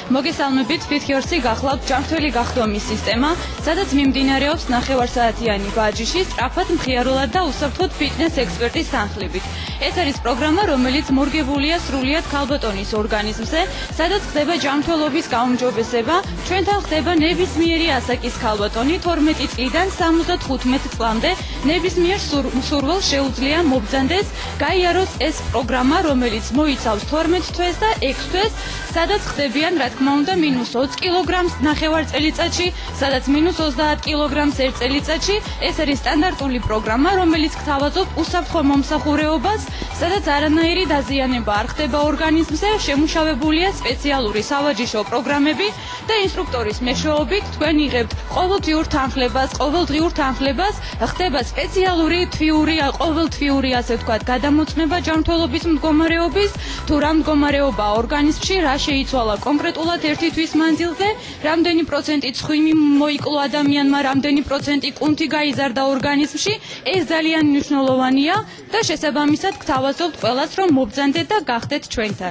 მოგესალმებით, FitHealth-ი გახლავთ ჯანმრთელი გახდომის სისტემა, სადაც მიმდინარეობს ნახევარსაათიანი ვარჯიში სწრაფად, მხიარულად და უსაფრთხოდ ფიტნეს ექსპერტის თანხლებით. ეს არის პროგრამა, რომელიც მორგებულია სრულიად ქალბატონის ორგანიზმზე, სადაც ხდება ჯანმრთელობის გაუმჯობესება, ჩვენთან ხდება ნებისმიერი ასაკის ქალბატონი 12 წლიდან 75 წლამდე, ნებისმიერ მსურველს შეუძლია მობრძანდეს, გაიაროს ეს პროგრამა, რომელიც მოიცავს 12 თვეს და 6 თვეს, სადაც ხდებიან, რა თქმა უნდა, -20 კილოგრამს ნახევარ წელიწადში, სადაც -30 კილოგრამს ერთ წელიწადში. ეს არის სტანდარტული პროგრამა, რომელიც გთავაზობ უსაფრთხო მომსახურეობას, სადაც არანაირი დაზიანება არ ხდება ორგანიზმზე, შემუშავებულია სპეციალური სავარჯიშო პროგრამები და ინსტრუქტორის მეშვეობით თქვენ იღებთ ყოველდღიურ თანხლებას, ხდება სპეციალური ყოველთვიური, ასე ვთქვათ, გადამოწმება ჯანმრთელობის მდგომარეობის, თუ რა მდგომარეობაა ორგანიზმში, რა შეიცვალა კონკრეტულად ერთი თვის მანძილზე, რამდენი პროცენტი ცხიმი მოიკლო ადამიანმა, რამდენი პროცენტი კუნთი გაიზარდა ორგანიზმში, ეს ძალიან მნიშვნელოვანია და შესაბამისად გთავაზობთ ყველას, რომ მობრძანდეთ და გახდეთ ჩვენთან.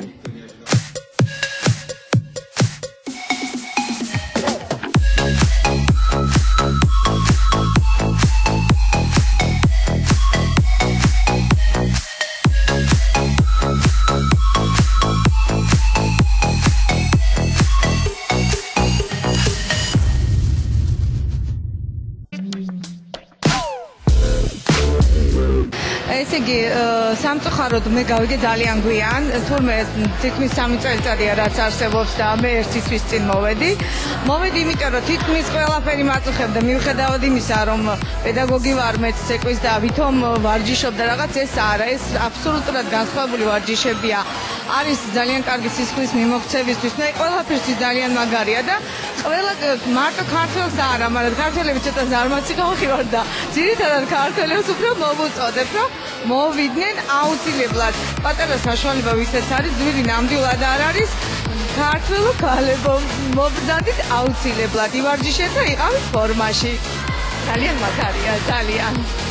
ესე იგი, სამწუხაროდ მე გავიგე ძალიან გვიან, თურმე თითქმის 3 წელიწადია რაც არსებობს და მე 1 თვის წინ მოვედი, იმიტომ რომ თითქმის ყველაფერი მაწუხებდა, მიუხედავად იმისა, რომ პედაგოგი ვარ, მეც ცეკვის და ვითომ ვარჯიშობ და რაღაც, ეს არა, ეს აბსოლუტურად განსხვავებული ვარჯიშებია. არის ძალიან კარგი სისხლის მიმოქცევისთვის, მე ყველაფერში ძალიან მაგარია და ყველა მარტო ქართველს არა, მაგრამ ქართველები ცოტა ზარმაცი გავხივარ და ძირითადად ქართველებს უფრო მოვუწოდებ, რომ მოვიდნენ აუცილებლად. პატარა საშუალება ვისაც არის, ძვირი ნამდვილად არ არის. ქართველო ქალებო, მობრძანდით აუცილებლად, ივარჯიშეთ და იყავით ფორმაში. ძალიან მაგარია, ძალიან.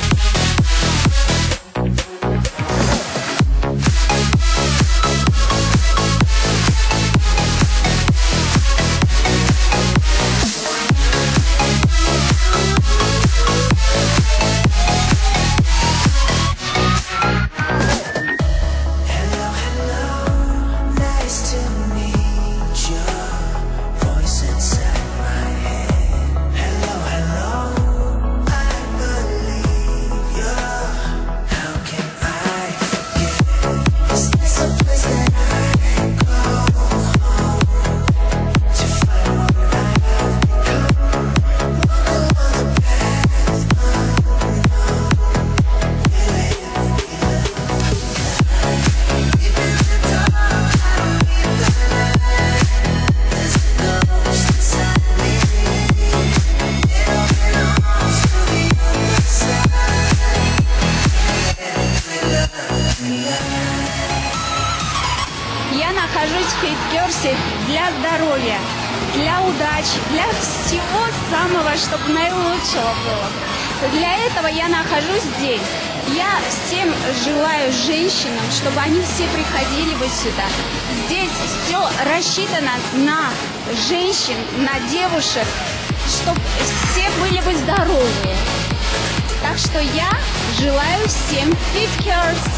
Я нахожусь в FitHealth для здоровья, для удачи, для всего самого, чтобы наилучшего было. Для этого я нахожусь здесь. Я всем желаю женщинам, чтобы они все приходили вот сюда. Здесь все рассчитано на женщин, на девушек, чтобы все были бы здоровые. Так что я желаю всем FitHealth.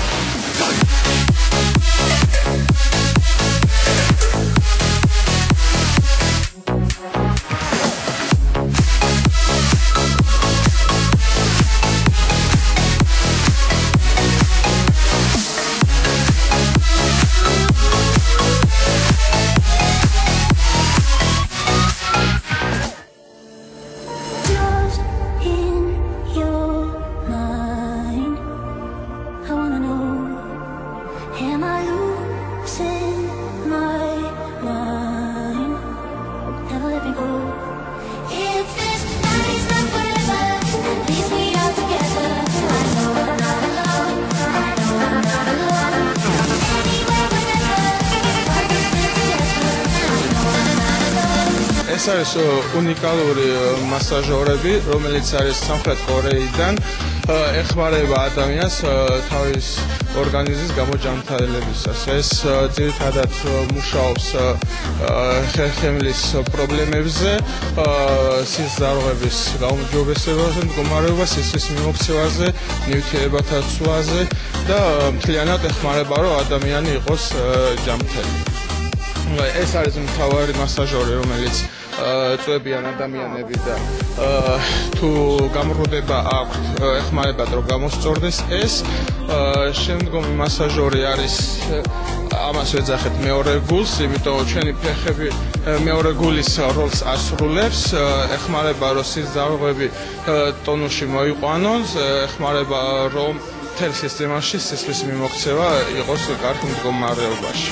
ეს არის უნიკალური მასაჟორები, რომელიც არის სამხრეთ კორეიდან, ეხმარება ადამიანს თავის ორგანიზმის გამოჯანმრთელებისას. ეს ძირითადად მუშაობს ხერხემლის პრობლემებზე, სისხლძარღვების გაუმჯობესებაზე, მდგომარეობა სისხლის მიმოქცევაზე, ნივთიერებათა ცვლაზე და მთლიანად ეხმარება, რომ ადამიანი იყოს ჯანმრთელი. ეს არის მთავარი მასაჟორი, რომელიც წვევიან ადამიანები და თუ გამრუდება აქვთ, ეხმარებათ რომ გამოსწორდეს ეს. შემდგომი მასაჟორი არის ამას ვეძახეთ მეორე გულს, იმიტომ რომ ჩვენი ფეხები მეორე გულის როლს ასრულებს, ეხმარება რომ სისხლძარღვები ტონუსში მოიყვანონ, ეხმარება რომ მთელ სისტემაში სისხლის მიმოქცევა იყოს კარგ მდგომარეობაში.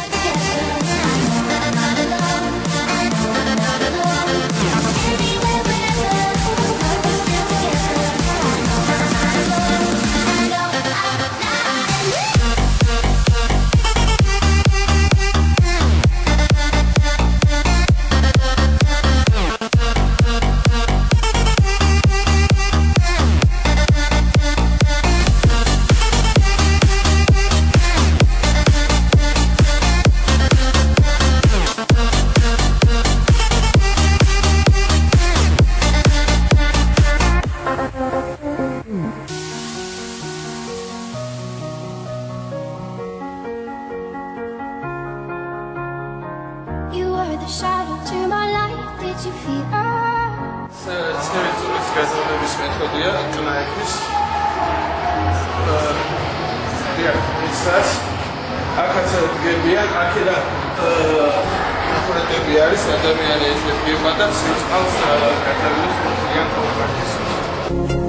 You were the shadow to my light. Did you feel us? ცერის გაზრდების მეთოდია კნაიფის. ისას აქაც დგებიან, აქედან აპარატები არის, ადამიანი ეს დგება და სიწყალს გადავიდოს ძალიან ყოველგვარ.